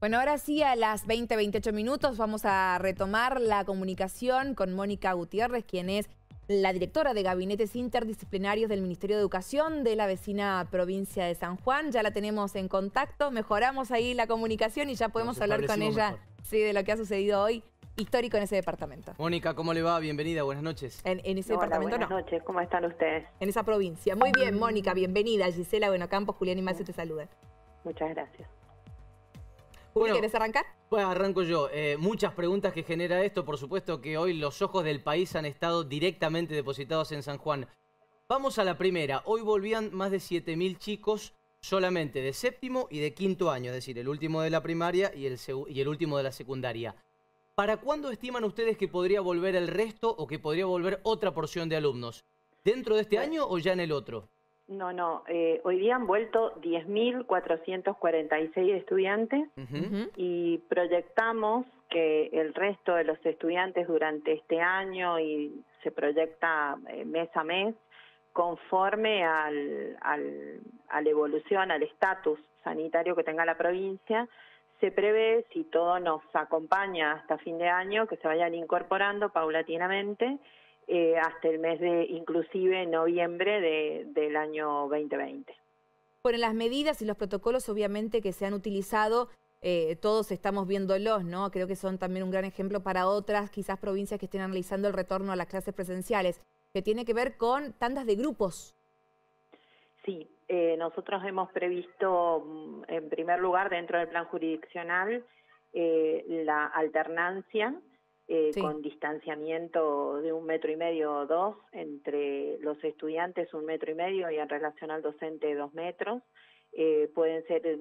Bueno, ahora sí, a las 20:28 minutos vamos a retomar la comunicación con Mónica Gutiérrez, quien es la directora de Gabinetes Interdisciplinarios del Ministerio de Educación de la vecina provincia de San Juan. Ya la tenemos en contacto, mejoramos ahí la comunicación y ya podemos hablar con ella de lo que ha sucedido hoy, histórico en ese departamento. Mónica, ¿cómo le va? Bienvenida, buenas noches. En ese Hola, departamento buenas noches, ¿cómo están ustedes? En esa provincia. Muy bien, Mónica, bienvenida. Gisela Buenocampo, Julián y Macio te saludan. Muchas gracias. Juli, ¿querés arrancar? Pues arranco yo. Muchas preguntas que genera esto. Por supuesto que hoy los ojos del país han estado directamente depositados en San Juan. Vamos a la primera. Hoy volvían más de 7.000 chicos solamente de séptimo y de quinto año, es decir, el último de la primaria y el último de la secundaria. ¿Para cuándo estiman ustedes que podría volver el resto o que podría volver otra porción de alumnos? ¿Dentro de este año o ya en el otro? No, hoy día han vuelto 10.446 estudiantes y proyectamos que el resto de los estudiantes durante este año, y se proyecta mes a mes, conforme a la evolución, al estatus sanitario que tenga la provincia, se prevé, si todo nos acompaña hasta fin de año, que se vayan incorporando paulatinamente hasta el mes de, inclusive, noviembre del año 2020. Bueno, las medidas y los protocolos obviamente que se han utilizado, todos estamos viéndolos, ¿no? Creo que son también un gran ejemplo para otras quizás provincias que estén analizando el retorno a las clases presenciales, que tiene que ver con tandas de grupos. Sí. Nosotros hemos previsto, en primer lugar, dentro del plan jurisdiccional, la alternancia con distanciamiento de 1,5 metros o 2 entre los estudiantes, 1,5 metros, y en relación al docente 2 metros. Pueden ser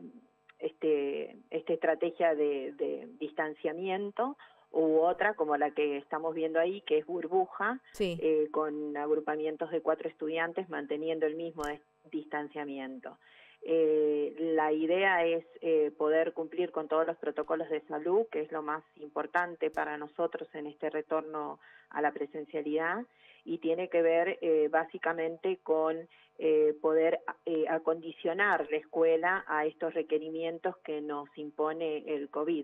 esta estrategia de distanciamiento u otra, como la que estamos viendo ahí, que es burbuja, con agrupamientos de 4 estudiantes manteniendo el mismo distanciamiento. La idea es poder cumplir con todos los protocolos de salud, que es lo más importante para nosotros en este retorno a la presencialidad, y tiene que ver básicamente con poder acondicionar la escuela a estos requerimientos que nos impone el COVID.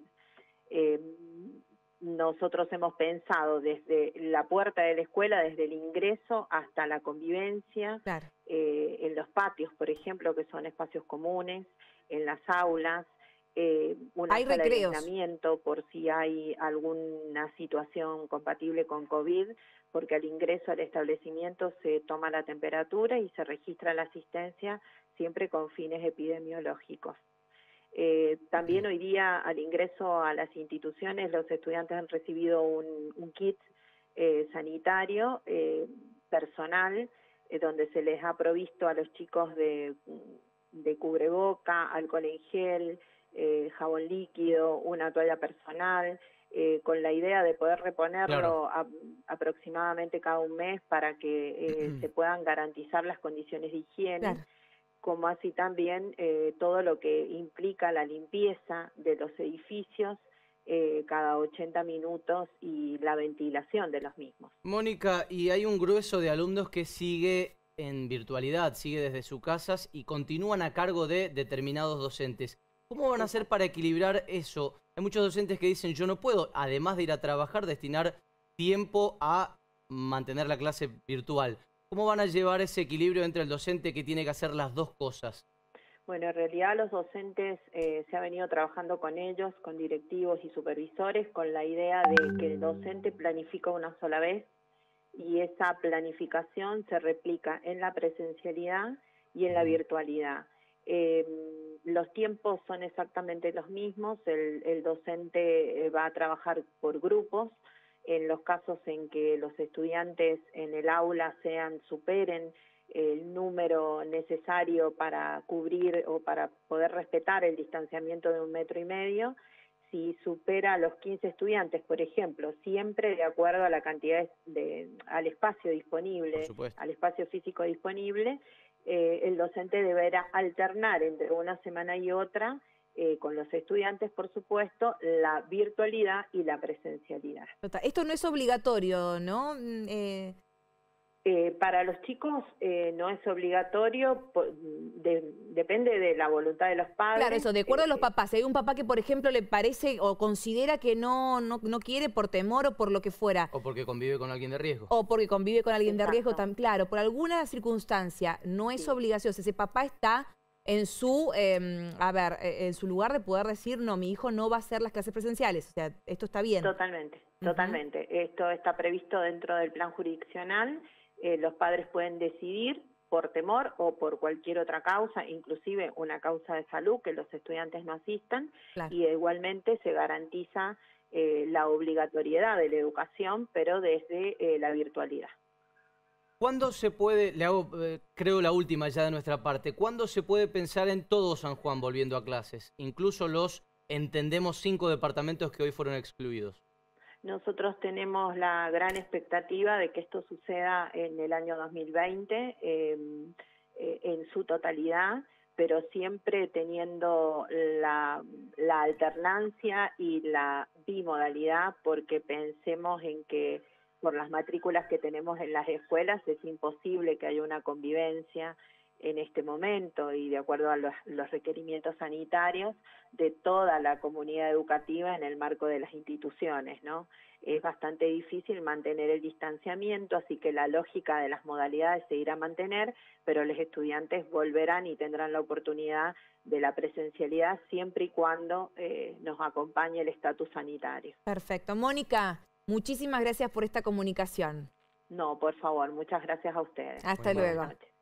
Nosotros hemos pensado desde la puerta de la escuela, desde el ingreso hasta la convivencia, en los patios, por ejemplo, que son espacios comunes, en las aulas, una sala de aislamiento por si hay alguna situación compatible con COVID, porque al ingreso al establecimiento se toma la temperatura y se registra la asistencia siempre con fines epidemiológicos. También hoy día al ingreso a las instituciones los estudiantes han recibido un kit sanitario personal donde se les ha provisto a los chicos de cubreboca, alcohol en gel, jabón líquido, una toalla personal, con la idea de poder reponerlo aproximadamente cada un mes para que se puedan garantizar las condiciones de higiene. Como así también todo lo que implica la limpieza de los edificios cada 80 minutos y la ventilación de los mismos. Mónica, y hay un grueso de alumnos que sigue en virtualidad, sigue desde sus casas y continúan a cargo de determinados docentes. ¿Cómo van a hacer para equilibrar eso? Hay muchos docentes que dicen, yo no puedo, además de ir a trabajar, destinar tiempo a mantener la clase virtual. ¿Cómo van a llevar ese equilibrio entre el docente que tiene que hacer las dos cosas? Bueno, en realidad los docentes se ha venido trabajando con ellos, con directivos y supervisores, con la idea de que el docente planifica una sola vez y esa planificación se replica en la presencialidad y en la virtualidad. Los tiempos son exactamente los mismos, el docente va a trabajar por grupos. En los casos en que los estudiantes en el aula superen el número necesario para cubrir o para poder respetar el distanciamiento de 1,5 metros, si supera a los 15 estudiantes, por ejemplo, siempre de acuerdo a la cantidad al espacio disponible, al espacio físico disponible, el docente deberá alternar entre una semana y otra, con los estudiantes, por supuesto, la virtualidad y la presencialidad. Esto no es obligatorio, ¿no? Para los chicos no es obligatorio, depende de la voluntad de los padres. Claro, eso, de acuerdo a los papás. Si hay un papá que, por ejemplo, le parece o considera que no quiere por temor o por lo que fuera. O porque convive con alguien de riesgo. O porque convive con alguien de riesgo, claro, por alguna circunstancia no es obligación. Si ese papá está en su, en su lugar de poder decir, no, mi hijo no va a hacer las clases presenciales. O sea, esto está bien. Totalmente, totalmente. Esto está previsto dentro del plan jurisdiccional. Los padres pueden decidir por temor o por cualquier otra causa, inclusive una causa de salud, que los estudiantes no asistan, y igualmente se garantiza la obligatoriedad de la educación, pero desde la virtualidad. ¿Cuándo se puede, le hago creo la última ya de nuestra parte, cuándo se puede pensar en todo San Juan volviendo a clases? Incluso los, entendemos, 5 departamentos que hoy fueron excluidos. Nosotros tenemos la gran expectativa de que esto suceda en el año 2020 en su totalidad, pero siempre teniendo la alternancia y la bimodalidad, porque pensemos en que por las matrículas que tenemos en las escuelas es imposible que haya una convivencia en este momento y de acuerdo a los requerimientos sanitarios de toda la comunidad educativa en el marco de las instituciones, ¿no? Es bastante difícil mantener el distanciamiento, así que la lógica de las modalidades se irá a mantener, pero los estudiantes volverán y tendrán la oportunidad de la presencialidad siempre y cuando nos acompañe el estatus sanitario. Perfecto. Mónica, muchísimas gracias por esta comunicación. No, por favor, muchas gracias a ustedes. Hasta luego.